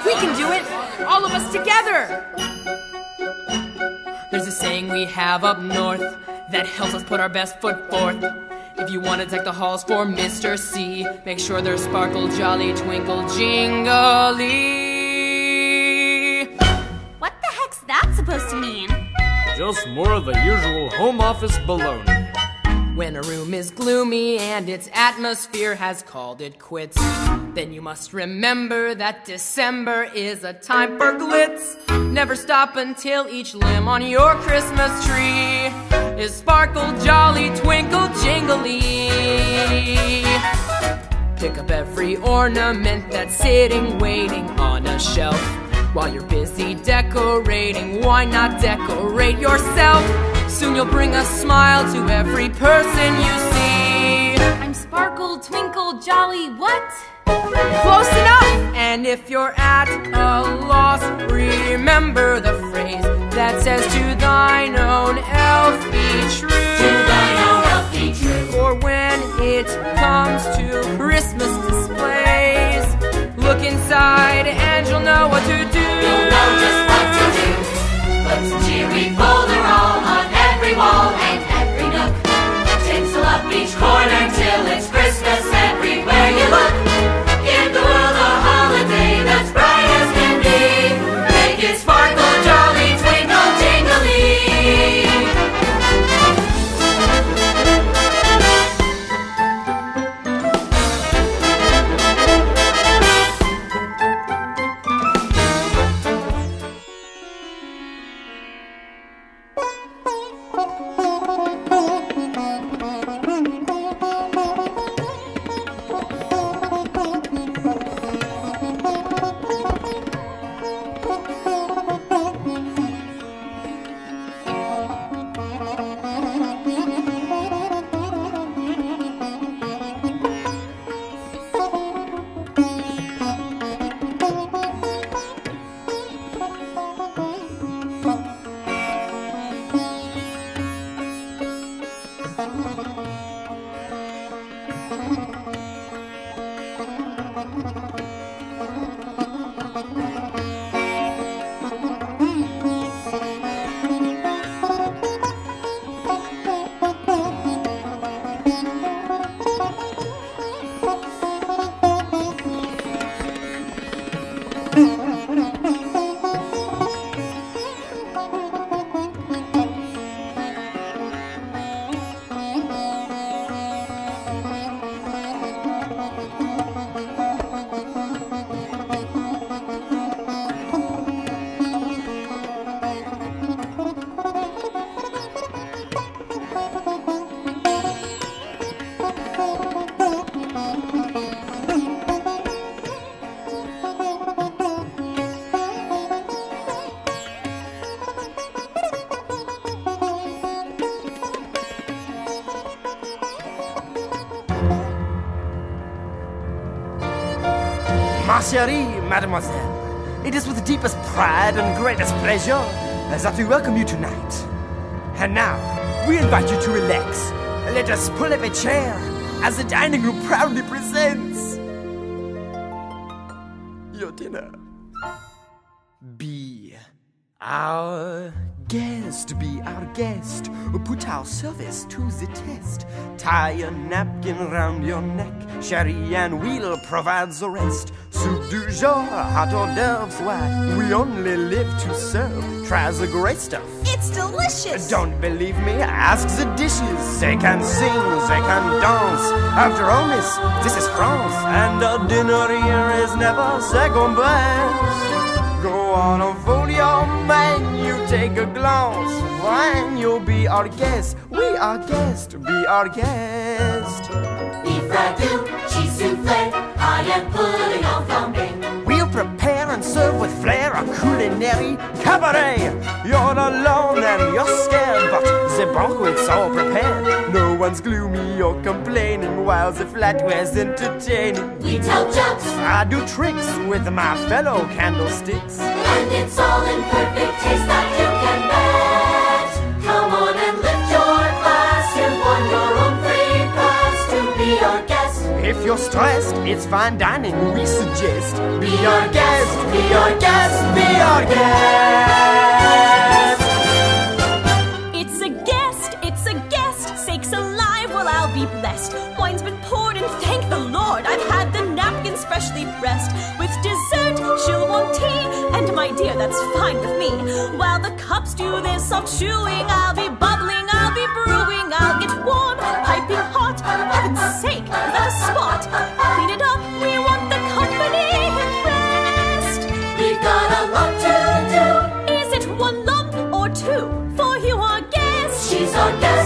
We can do it, all of us together. There's a saying we have up north that helps us put our best foot forth. If you want to deck the halls for Mr. C, make sure they're sparkle, jolly, twinkle, jingly. What the heck's that supposed to mean? Just more of the usual home office baloney. When a room is gloomy and its atmosphere has called it quits, then you must remember that December is a time for glitz. Never stop until each limb on your Christmas tree is sparkle, jolly, twinkle, jingly. Pick up every ornament that's sitting, waiting on a shelf. While you're busy decorating, why not decorate yourself? Soon you'll bring a smile to every person you see. I'm sparkle, twinkle, jolly, what? Close enough! And if you're at a loss, remember the phrase that says, to thine own elf be true. To thine own elf be true. For when it comes to Christmas displays, look inside and you'll know what to do. You'll know just what to do. Put some cheery folderol on every wall and every nook. Tinsel up each corner till it's Christmas everywhere you look. Give the world a holiday that's bright as can be. Make it sparkle, jolly, twinkle, jingly. Ma chérie, mademoiselle, it is with the deepest pride and greatest pleasure that we welcome you tonight. And now, we invite you to relax. Let us pull up a chair as the dining room proudly presents your dinner. Be our guest, be our guest. Put our service to the test. Tie a napkin round your neck, sherry, and we'll provide the rest. Soup du jour, hot hors d'oeuvres, why we only live to serve. Try the great stuff. It's delicious! Don't believe me? Ask the dishes. They can sing, they can dance. After all, miss, this is France, and a dinner here is never second best. Go on, unfold your menu, take a glance. Wine, you'll be our guest. We are guest, be our guest. Beef ragout, cheese soufflé, I am putting on flambé. We'll prepare and serve with flair a culinary cabaret. You're alone and you're scared, but the banquet's all prepared. No one's gloomy or complaining while the flatware's entertaining. We tell jokes, I do tricks with my fellow candlesticks. and it's all in perfect taste that you can bet. Come on and lift your glass, you've won your own free pass to be our guest. If you're stressed, it's fine dining we suggest. Be our guest, be our dear, that's fine with me. While the cups do their soft chewing, I'll be bubbling, I'll be brewing, I'll get warm, piping hot. Heaven's sake, is that a spot? Clean it up, we want the company impressed. We've got a lot to do. Is it one lump or two? For you are guests. She's our guest.